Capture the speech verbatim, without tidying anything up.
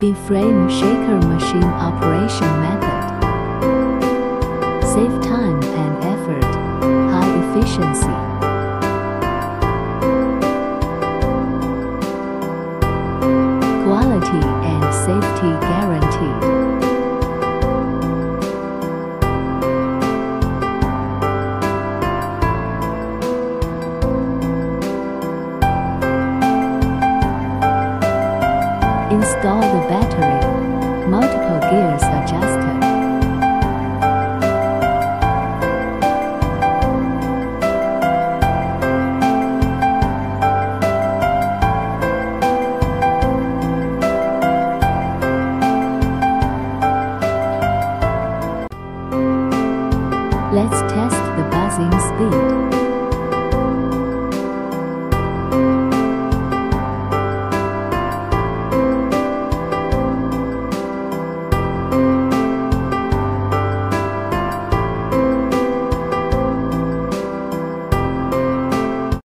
Frame shaker machine operation method. Save time and effort. High efficiency. Quality and safety guaranteed. Install the battery. Multiple gears adjusted. Let's test